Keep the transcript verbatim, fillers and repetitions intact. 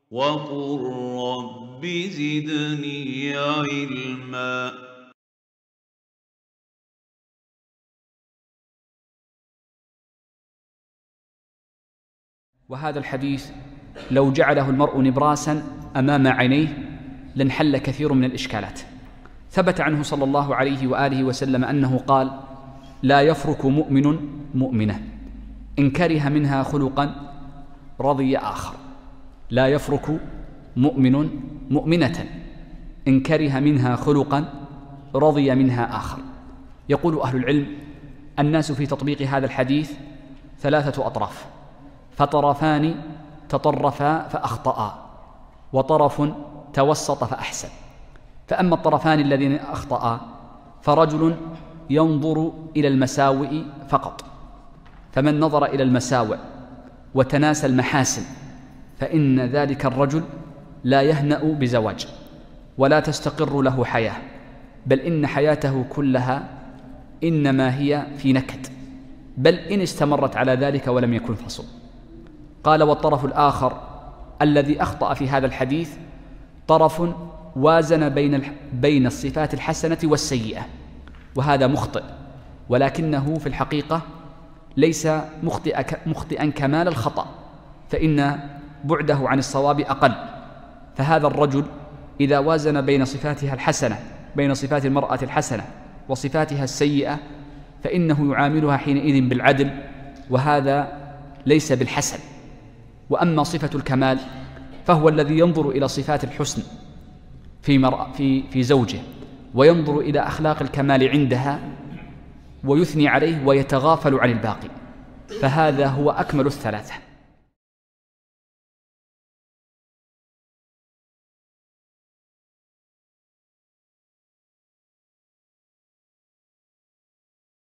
وقل رب زدني علما. وهذا الحديث لو جعله المرء نبراسا أمام عينيه لانحل كثير من الإشكالات. ثبت عنه صلى الله عليه وآله وسلم أنه قال: لا يفرك مؤمن مؤمنة إن كره منها خلقا رضي آخر. لا يفرك مؤمن مؤمنة إن كره منها خلقا رضي منها آخر. يقول أهل العلم: الناس في تطبيق هذا الحديث ثلاثة أطراف، فطرفان تطرفا فأخطأا، وطرف توسط فأحسن. فأما الطرفان الذين أخطأا فرجل ينظر إلى المساوئ فقط، فمن نظر إلى المساوئ وتناسى المحاسن فإن ذلك الرجل لا يهنأ بزواج ولا تستقر له حياة، بل إن حياته كلها إنما هي في نكد، بل إن استمرت على ذلك ولم يكن فصل. قال: والطرف الآخر الذي أخطأ في هذا الحديث طرف وازن بين بين الصفات الحسنة والسيئة، وهذا مخطئ، ولكنه في الحقيقة ليس مخطئا كمال الخطأ، فإن بعده عن الصواب أقل. فهذا الرجل إذا وازن بين صفاتها الحسنة بين صفات المرأة الحسنة وصفاتها السيئة فإنه يعاملها حينئذ بالعدل، وهذا ليس بالحسن. وأما صفة الكمال فهو الذي ينظر إلى صفات الحسن في, مرأة في, في زوجه، وينظر إلى أخلاق الكمال عندها ويثني عليه ويتغافل عن الباقي، فهذا هو أكمل الثلاثة.